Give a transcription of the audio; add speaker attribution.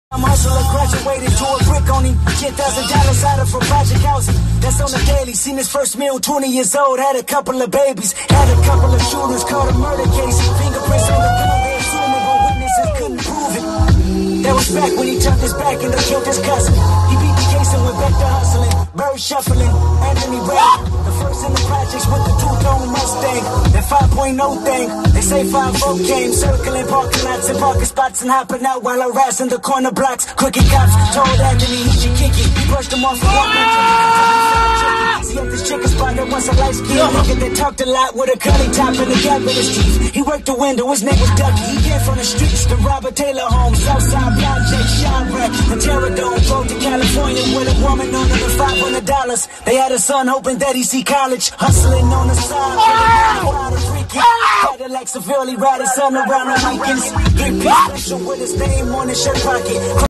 Speaker 1: I'm hustler, graduated to a brick on him. $10,000 out of for project housing. That's on the daily. Seen his first meal, 20 years old. Had a couple of babies. Had a couple of shooters. Caught a murder case. Fingerprints on the gun. They assuming, but witnesses couldn't prove it. That was back when he turned his back and they killed his cousin. He beat the case and went back to hustling. Bird shuffling. Anthony Ray. The first in the projects with the two-tone Mustang. That 5.0 thing. They say 5-4 came. Circling parking lots and parking spots and hopping out while harassing the corner blocks. Crooked cops told Anthony he should kick it. He brushed him off for one See at this chicken spot that once a light-skinned nigga that talked a lot with a curly top and a gap in his teeth. He worked the window, his name was Ducky. He came from the streets, the Robert Taylor home, Southside Project, Shine Rack, the Terradome. Drove to California with a woman on her $500. They had a son hoping that he see college, hustling on the side. Cadillac severely riding son around the weekends. Get special with his name on his shirt pocket.